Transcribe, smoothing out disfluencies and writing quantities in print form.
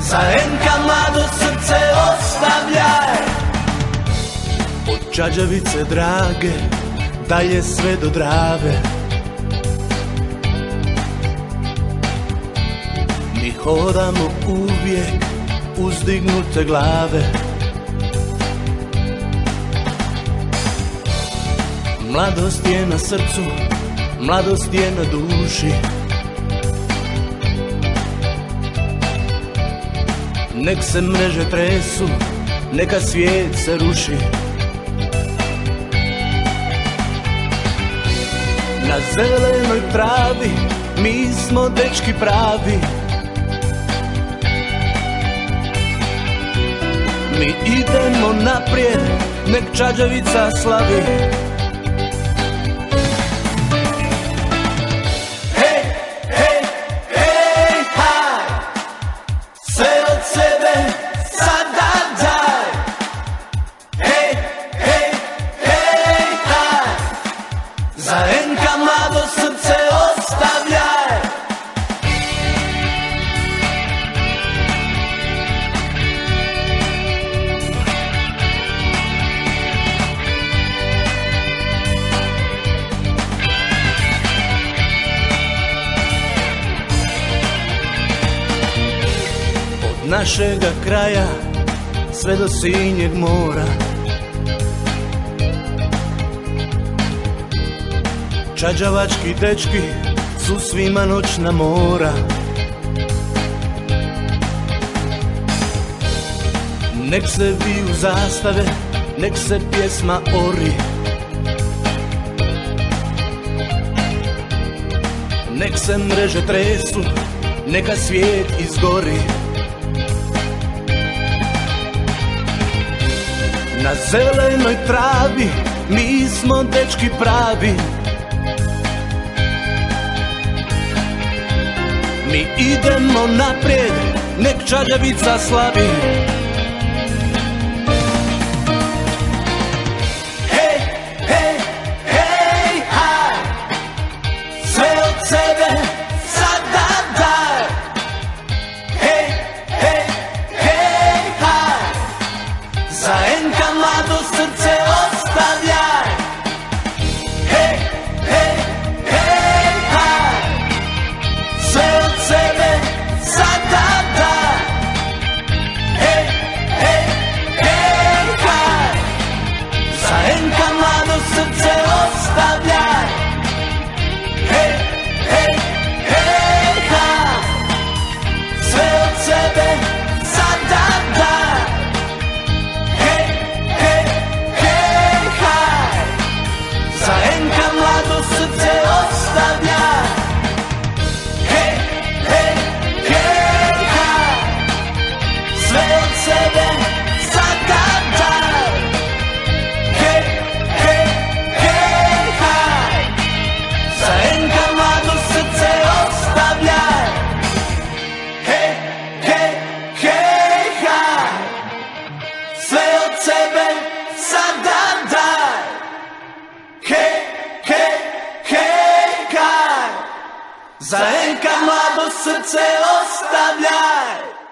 Za Enka mlado srce ostavljaj. Od Čađavice drage dalje sve do Drave, mi hodamo uvijek uzdignute glave. Mladost je na srcu, mladost je na duši. Nek se mreže tresu, neka svijet se ruši. Na zelenoj travi mi smo dečki pravi. Mi idemo naprijed, nek Čađavica slavi. Hej, hej, hej, haj, sve od sebe sada daj. Hej, hej, hej, haj, za Enka mlado srce ostavljaj. Od našega kraja sve do Sinjeg mora, čađavački dečki su svima noćna mora. Nek se viju zastave, nek se pjesma ori, nek se mreže tresu, neka svijet izgori. Na zelenoj travi mi smo dečki pravi. Mi idemo naprijed, nek Čađavica slavi. Hej, hej, hej, haj, sve od sebe sada daj. Hej, hej, hej, haj, za Enka mlado srce ostavljaj. Hej, hej, hej, haj, sve od sebe sada daj. Hej, hej, hej, haj, za Enka mlado srce ostavljaj. Hej, hej, hej, haj, sve od sebe sada daj. Hej, hej, hej, haj, za Enka mlado srce ostavljaj. Hej, hej, hej, haj, sve od sebe sada daj. Hej, hej, hej, haj, za Enka mlado srce ostavljaj. Hej, hej, hej, haj, sve od sebe sada daj. Hej, hej, hej, haj, za Enka mlado srce ostavljaj.